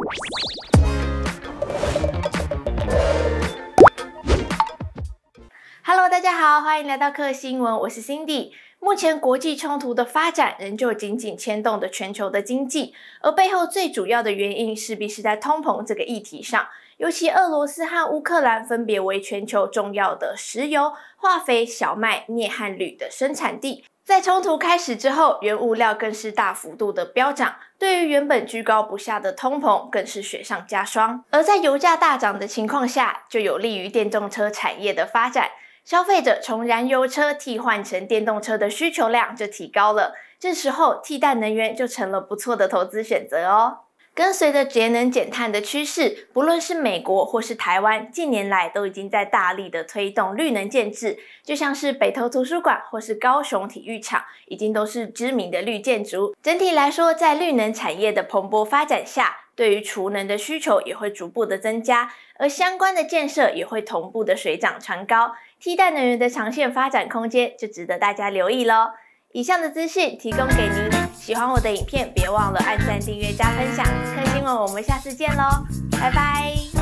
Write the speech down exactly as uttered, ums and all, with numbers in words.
Hello， 大家好，欢迎来到客新闻，我是 Cindy。目前国际冲突的发展仍旧紧紧牵动着全球的经济，而背后最主要的原因势必是在通膨这个议题上。尤其俄罗斯和乌克兰分别为全球重要的石油、化肥、小麦、镍和铝的生产地。在冲突开始之后，原物料更是大幅度的飙涨，对于原本居高不下的通膨更是雪上加霜。而在油价大涨的情况下，就有利于电动车产业的发展。消费者从燃油车替换成电动车的需求量就提高了，这时候替代能源就成了不错的投资选择哦。跟随着节能减碳的趋势，不论是美国或是台湾，近年来都已经在大力的推动绿能建制，就像是北投图书馆或是高雄体育场，已经都是知名的绿建筑。整体来说，在绿能产业的蓬勃发展下，对于储能的需求也会逐步的增加，而相关的建设也会同步的水涨船高，替代能源的长线发展空间就值得大家留意咯。以上的资讯提供给您，喜欢我的影片别忘了按赞、订阅、加分享。客新闻，我们下次见咯，拜拜。